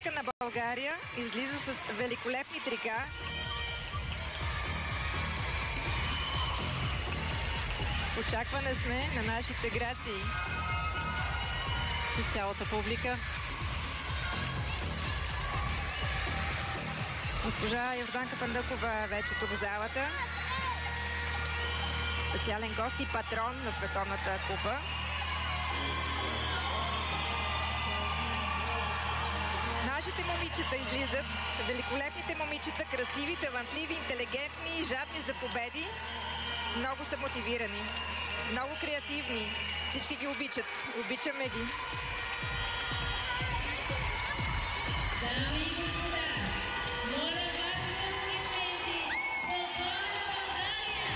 публика на България излиза с великолепни трика. Очакване сме на нашите грации. И цялата публика. Госпожа Йорданка Фандъкова вече тук в залата. Специален гост и патрон на Световната купа. Нашите момичета излизат. Великолепните момичета, красиви, талантливи, интелигентни, жадни за победи. Много са мотивирани. Много креативни. Всички ги обичат. Обичаме ги. Дами и господа, моля вашите аплодисменти за отбора на България!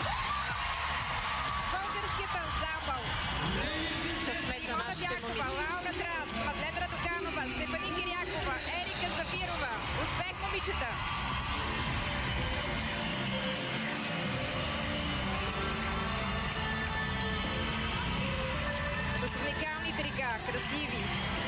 Българският ансамбъл. Късмет на Симона нашите Дякова, момичета. Лаура Трас, Мадлен Радоканова, Стефани Кирякова, Ерика Зафирова. Успех, момичета! С уникални трика, красиви.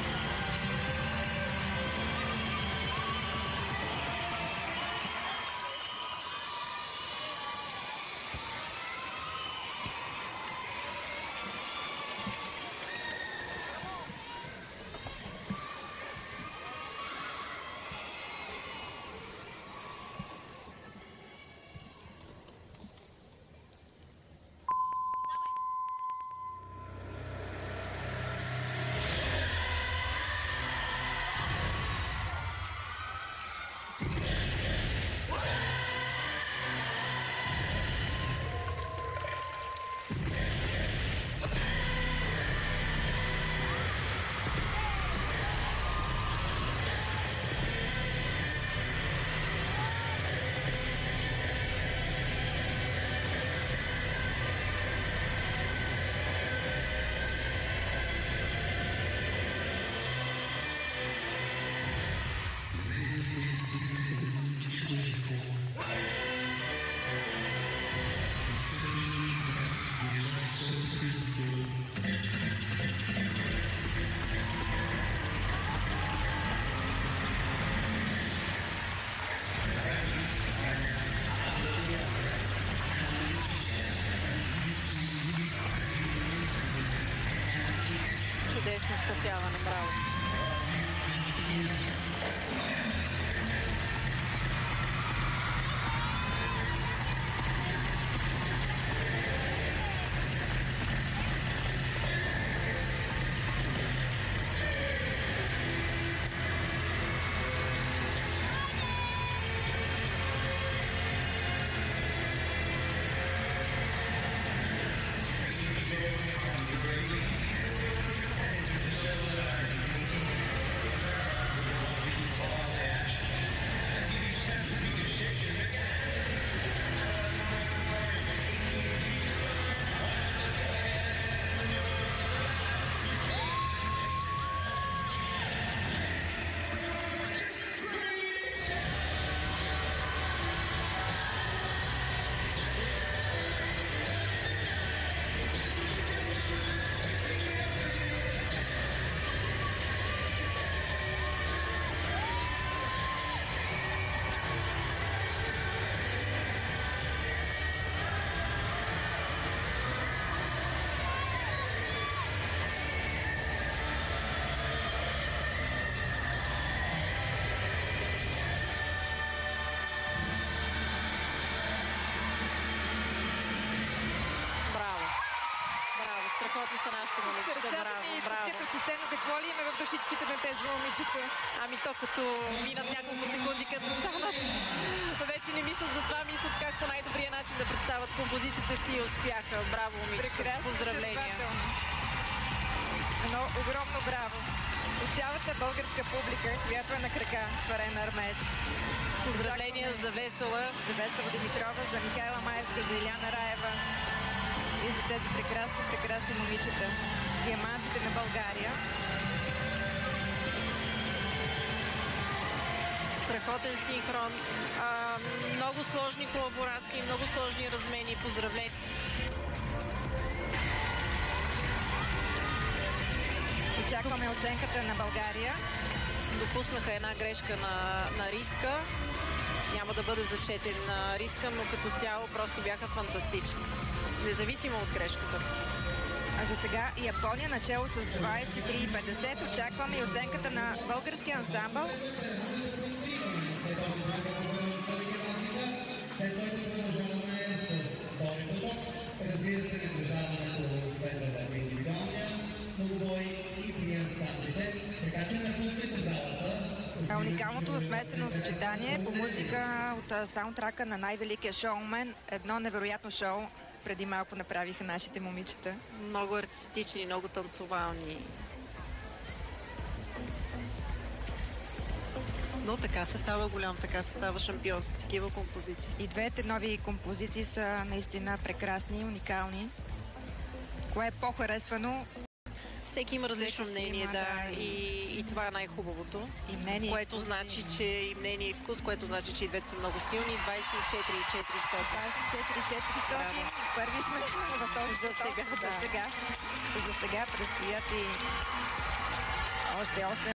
Чудесно спасяване, браво. Страхотни са нашите момичета. Сърцата ни тъчат очистено. Какво ли има в душичките на тези момичета? Ами то като минат няколко секунди, като станат, вече не мислят за това, мислят как по най-добрия начин да представят композициите си и успяха. Браво, момичета. Прекрасно. Поздравления. Едно огромно браво от цялата българска публика, която е на крака в Арена Армеец. Поздравления за Весела. За Весела Димитрова, за Михайла Маевска, за Иляна Раева и за тези прекрасни момичета. Диамантите на България. Страхотен синхрон. Много сложни колаборации, много сложни размени. Поздравления. Очакваме оценката на България. Допуснаха една грешка на Риска. Няма да бъде зачетен на Риска, но като цяло просто бяха фантастични. Независимо от грешката. А за сега Япония начало с 23,50. Очакваме и оценката на българския ансамбъл. Уникалното смесено съчетание по музика от саундтрака на Най-великия шоумен. Едно невероятно шоу преди малко направиха нашите момичета. Много артистични, много танцовални. Но така се става голям, така се става шампион с такива композиции. И двете нови композиции са наистина прекрасни, уникални. Кое е по-харесвано? Всеки има различно мнение, да. И това е най-хубавото. И мнение, което значи, че и мнение и вкус, което значи, че и двете са много силни. 24,400. Първи сме в този за сега. За сега предстоят и още